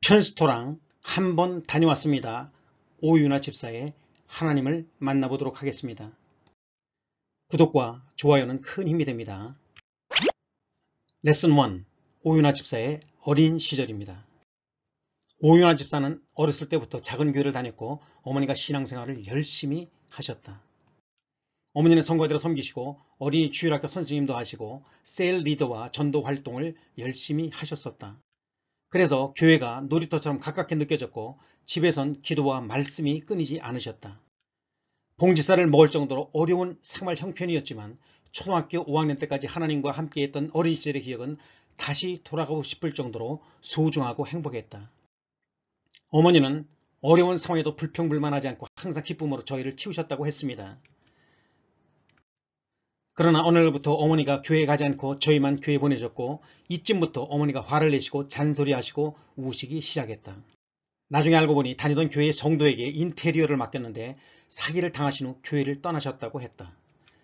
편스토랑 한번 다녀왔습니다. 오윤아 집사의 하나님을 만나보도록 하겠습니다. 구독과 좋아요는 큰 힘이 됩니다. 레슨 1. 오윤아 집사의 어린 시절입니다. 오윤아 집사는 어렸을 때부터 작은 교회를 다녔고 어머니가 신앙생활을 열심히 하셨다. 어머니는 성가대로 섬기시고 어린이 주일학교 선생님도 하시고 셀 리더와 전도 활동을 열심히 하셨었다. 그래서 교회가 놀이터처럼 가깝게 느껴졌고 집에선 기도와 말씀이 끊이지 않으셨다. 봉지살을 먹을 정도로 어려운 생활 형편이었지만 초등학교 5학년 때까지 하나님과 함께했던 어린 시절의 기억은 다시 돌아가고 싶을 정도로 소중하고 행복했다. 어머니는 어려운 상황에도 불평불만하지 않고 항상 기쁨으로 저희를 키우셨다고 했습니다. 그러나 어느 날부터 어머니가 교회에 가지 않고 저희만 교회에 보내셨고 이쯤부터 어머니가 화를 내시고 잔소리하시고 우시기 시작했다. 나중에 알고 보니 다니던 교회 성도에게 인테리어를 맡겼는데 사기를 당하신 후 교회를 떠나셨다고 했다.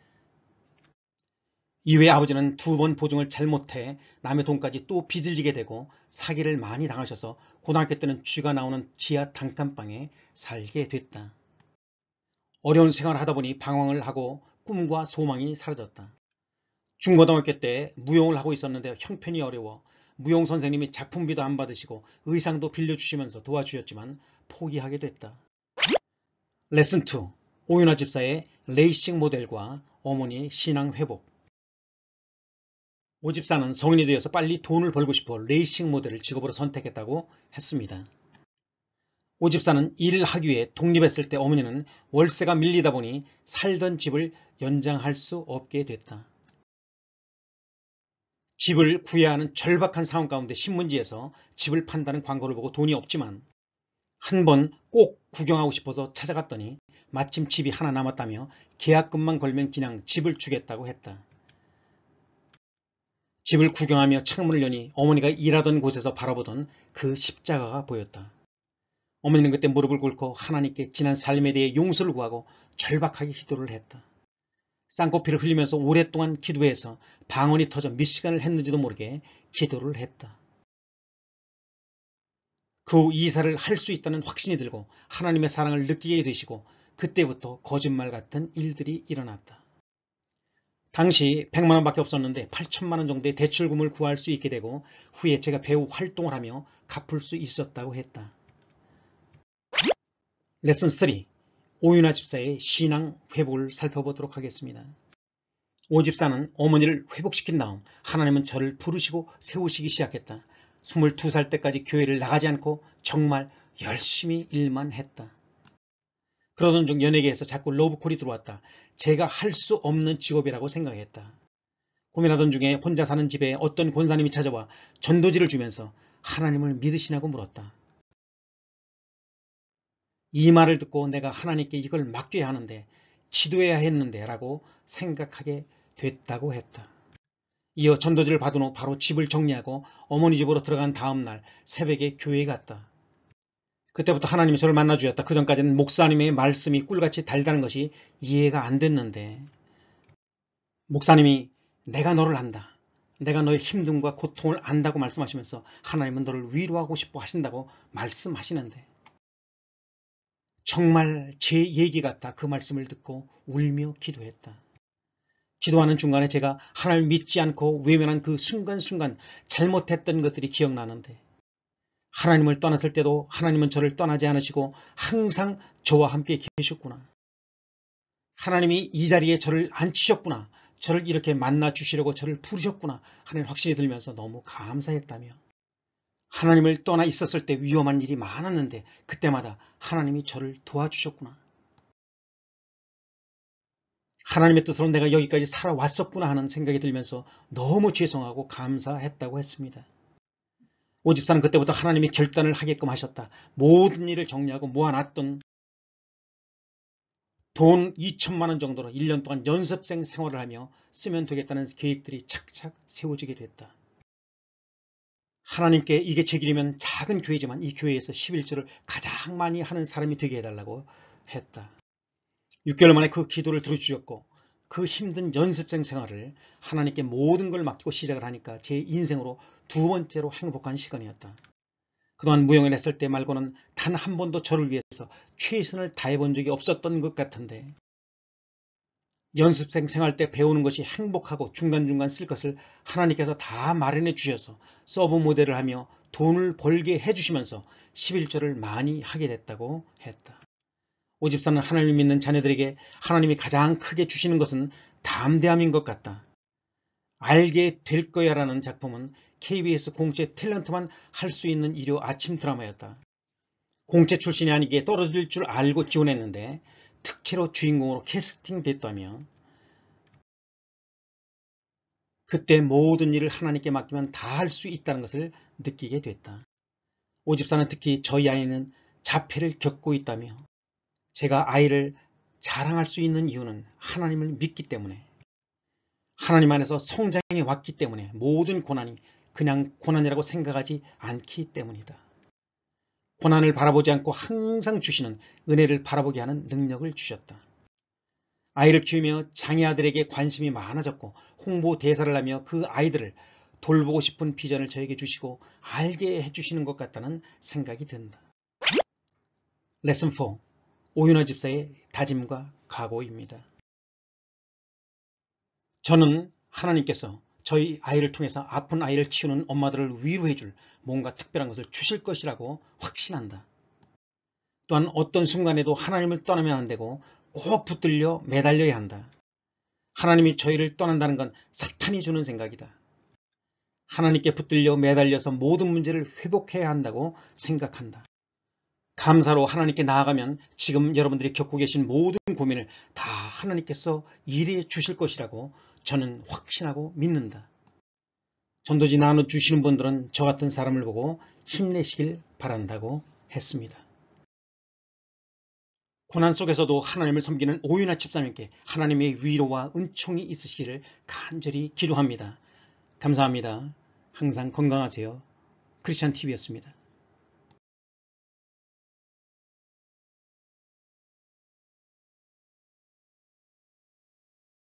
이후에 아버지는 2번 보증을 잘못해 남의 돈까지 또 빚을 지게 되고 사기를 많이 당하셔서 고등학교 때는 쥐가 나오는 지하 단칸방에 살게 됐다. 어려운 생활을 하다 보니 방황을 하고 꿈과 소망이 사라졌다. 중고등학교 때 무용을 하고 있었는데 형편이 어려워 무용 선생님이 작품비도 안 받으시고 의상도 빌려주시면서 도와주셨지만 포기하게 됐다. 레슨 2. 오윤아 집사의 레이싱 모델과 어머니의 신앙 회복. 오 집사는 성인이 되어서 빨리 돈을 벌고 싶어 레이싱 모델을 직업으로 선택했다고 했습니다. 오 집사는 일하기 위해 독립했을 때 어머니는 월세가 밀리다 보니 살던 집을 연장할 수 없게 됐다. 집을 구해야 하는 절박한 상황 가운데 신문지에서 집을 판다는 광고를 보고 돈이 없지만 한번 꼭 구경하고 싶어서 찾아갔더니 마침 집이 하나 남았다며 계약금만 걸면 그냥 집을 주겠다고 했다. 집을 구경하며 창문을 여니 어머니가 일하던 곳에서 바라보던 그 십자가가 보였다. 어머니는 그때 무릎을 꿇고 하나님께 지난 삶에 대해 용서를 구하고 절박하게 기도를 했다. 쌍코피를 흘리면서 오랫동안 기도해서 방언이 터져 몇 시간을 했는지도 모르게 기도를 했다. 그 후 이사를 할 수 있다는 확신이 들고 하나님의 사랑을 느끼게 되시고 그때부터 거짓말 같은 일들이 일어났다. 당시 100만 원밖에 없었는데 8천만 원 정도의 대출금을 구할 수 있게 되고 후에 제가 배우 활동을 하며 갚을 수 있었다고 했다. 레슨 3. 오윤아 집사의 신앙 회복을 살펴보도록 하겠습니다. 오 집사는 어머니를 회복시킨 다음 하나님은 저를 부르시고 세우시기 시작했다. 22살 때까지 교회를 나가지 않고 정말 열심히 일만 했다. 그러던 중 연예계에서 자꾸 러브콜이 들어왔다. 제가 할 수 없는 직업이라고 생각했다. 고민하던 중에 혼자 사는 집에 어떤 권사님이 찾아와 전도지를 주면서 하나님을 믿으시냐고 물었다. 이 말을 듣고 내가 하나님께 이걸 맡겨야 하는데 기도해야 했는데 라고 생각하게 됐다고 했다. 이어 전도지를 받은 후 바로 집을 정리하고 어머니 집으로 들어간 다음 날 새벽에 교회에 갔다. 그때부터 하나님이 저를 만나주셨다. 그전까지는 목사님의 말씀이 꿀같이 달다는 것이 이해가 안 됐는데 목사님이 내가 너를 안다. 내가 너의 힘듦과 고통을 안다고 말씀하시면서 하나님은 너를 위로하고 싶어 하신다고 말씀하시는데 정말 제 얘기 같아 그 말씀을 듣고 울며 기도했다. 기도하는 중간에 제가 하나님을 믿지 않고 외면한 그 순간순간 잘못했던 것들이 기억나는데 하나님을 떠났을 때도 하나님은 저를 떠나지 않으시고 항상 저와 함께 계셨구나. 하나님이 이 자리에 저를 앉히셨구나. 저를 이렇게 만나 주시려고 저를 부르셨구나 하는 확신이 들면서 너무 감사했다며 하나님을 떠나 있었을 때 위험한 일이 많았는데 그때마다 하나님이 저를 도와주셨구나. 하나님의 뜻으로 내가 여기까지 살아왔었구나 하는 생각이 들면서 너무 죄송하고 감사했다고 했습니다. 오 집사는 그때부터 하나님이 결단을 하게끔 하셨다. 모든 일을 정리하고 모아놨던 돈 2천만 원 정도로 1년 동안 연습생 생활을 하며 쓰면 되겠다는 계획들이 착착 세워지게 됐다. 하나님께 이게 제 길이면 작은 교회지만 이 교회에서 11조를 가장 많이 하는 사람이 되게 해달라고 했다. 6개월 만에 그 기도를 들어주셨고 그 힘든 연습생 생활을 하나님께 모든 걸 맡기고 시작을 하니까 제 인생으로 두 번째로 행복한 시간이었다. 그동안 무용을 했을 때 말고는 단 한 번도 저를 위해서 최선을 다해본 적이 없었던 것 같은데 연습생 생활 때 배우는 것이 행복하고 중간중간 쓸 것을 하나님께서 다 마련해 주셔서 서브 모델을 하며 돈을 벌게 해주시면서 11조를 많이 하게 됐다고 했다. 오집사는 하나님을 믿는 자녀들에게 하나님이 가장 크게 주시는 것은 담대함인 것 같다. 알게 될 거야 라는 작품은 KBS 공채 탤런트만 할 수 있는 일요 아침 드라마였다. 공채 출신이 아니기에 떨어질 줄 알고 지원했는데 특채로 주인공으로 캐스팅됐다며 그때 모든 일을 하나님께 맡기면 다 할 수 있다는 것을 느끼게 됐다. 오집사는 특히 저희 아이는 자폐를 겪고 있다며 제가 아이를 자랑할 수 있는 이유는 하나님을 믿기 때문에 하나님 안에서 성장해 왔기 때문에 모든 고난이 그냥 고난이라고 생각하지 않기 때문이다. 고난을 바라보지 않고 항상 주시는 은혜를 바라보게 하는 능력을 주셨다. 아이를 키우며 장애 아들에게 관심이 많아졌고 홍보 대사를 하며 그 아이들을 돌보고 싶은 비전을 저에게 주시고 알게 해주시는 것 같다는 생각이 든다. 레슨 4. 오윤아 집사의 다짐과 각오입니다. 저는 하나님께서 저희 아이를 통해서 아픈 아이를 키우는 엄마들을 위로해줄 뭔가 특별한 것을 주실 것이라고 확신한다. 또한 어떤 순간에도 하나님을 떠나면 안 되고 꼭 붙들려 매달려야 한다. 하나님이 저희를 떠난다는 건 사탄이 주는 생각이다. 하나님께 붙들려 매달려서 모든 문제를 회복해야 한다고 생각한다. 감사로 하나님께 나아가면 지금 여러분들이 겪고 계신 모든 고민을 다 하나님께서 일해 주실 것이라고 저는 확신하고 믿는다. 전도지 나눠주시는 분들은 저 같은 사람을 보고 힘내시길 바란다고 했습니다. 고난 속에서도 하나님을 섬기는 오윤아 집사님께 하나님의 위로와 은총이 있으시기를 간절히 기도합니다. 감사합니다. 항상 건강하세요. 크리스찬TV였습니다.